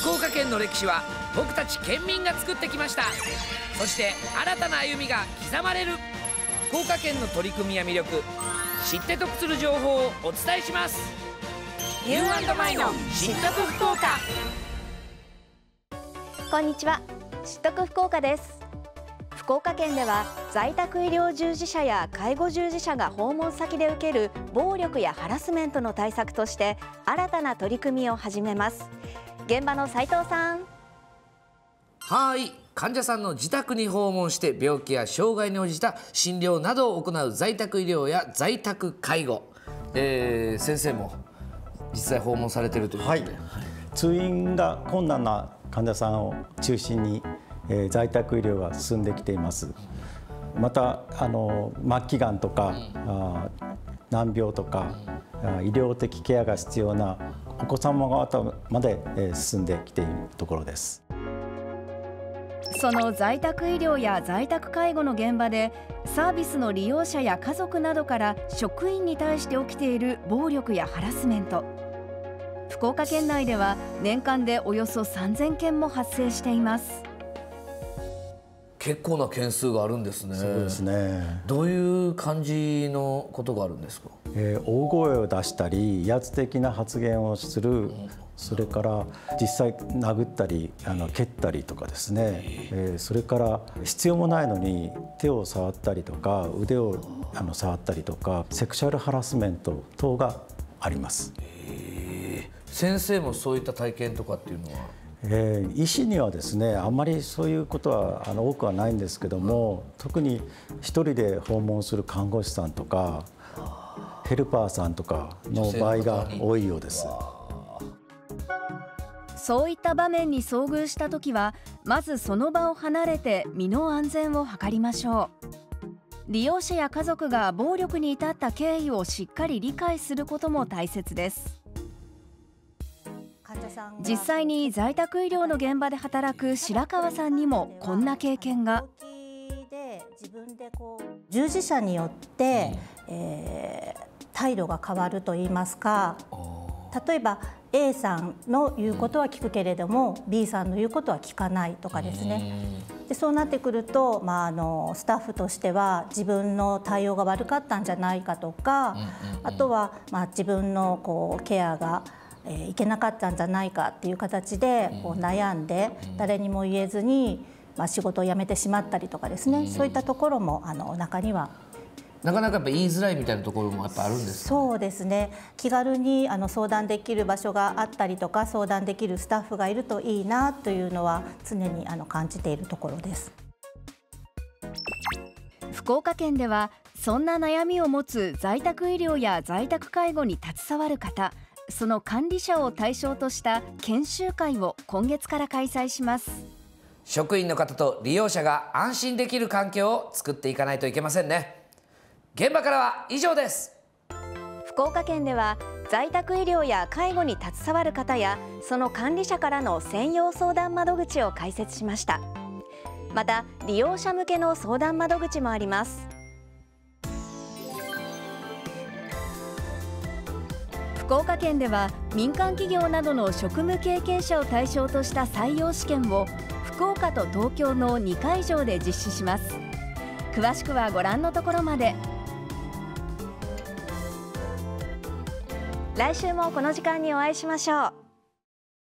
福岡県の歴史は僕たち県民が作ってきました。そして新たな歩みが刻まれる。福岡県の取り組みや魅力、知って得する情報をお伝えします。You&Myの知得福岡。 こんにちは、知得福岡です。福岡県では在宅医療従事者や介護従事者が訪問先で受ける暴力やハラスメントの対策として新たな取り組みを始めます。現場の斉藤さん。 はい、患者さんの自宅に訪問して病気や障害に応じた診療などを行う在宅医療や在宅介護、先生も実際訪問されているということで、 通院が困難な患者さんを中心に在宅医療が進んできています。また末期がんとか、難病とか、医療的ケアが必要なお子様方まで進んできているところです。 その在宅医療や在宅介護の現場でサービスの利用者や家族などから職員に対して起きている暴力やハラスメント。福岡県内では年間でおよそ3000件も発生しています。 結構な件数があるんですね。 そうですね。 どういう感じのことがあるんですか？ 大声を出したり威圧的な発言をする、それから実際殴ったり蹴ったりとかですね、それから必要もないのに手を触ったりとか腕を触ったりとかセクシャルハラスメント等があります。 先生もそういった体験とかっていうのは？ 医師にはですねあんまりそういうことは多くはないんですけども、特に一人で訪問する看護師さんとかヘルパーさんとかの場合が多いようです。 そういった場面に遭遇したときはまずその場を離れて身の安全を図りましょう。利用者や家族が暴力に至った経緯をしっかり理解することも大切です。実際に在宅医療の現場で働く白川さんにもこんな経験が。 従事者によって、態度が変わるといいますか、例えば A さんの言うことは聞くけれども B さんの言うことは聞かないとかですね。でそうなってくると、スタッフとしては自分の対応が悪かったんじゃないかとか、あとは自分のケアがいけなかったんじゃないかっていう形で悩んで誰にも言えずに仕事を辞めてしまったりとかですね、そういったところも中にはなかなかやっぱ言いづらいみたいなところもやっぱあるんですか？ そうですね。気軽に相談できる場所があったりとか相談できるスタッフがいるといいなというのは常に感じているところです。 福岡県ではそんな悩みを持つ在宅医療や在宅介護に携わる方、その管理者を対象とした研修会を今月から開催します。 職員の方と利用者が安心できる環境を作っていかないといけませんね。現場からは以上です。 福岡県では在宅医療や介護に携わる方やその管理者からの専用相談窓口を開設しました。また利用者向けの相談窓口もあります。福岡県では民間企業などの職務経験者を対象とした採用試験を福岡と東京の2会場で実施します。詳しくはご覧のところまで。来週もこの時間にお会いしましょう。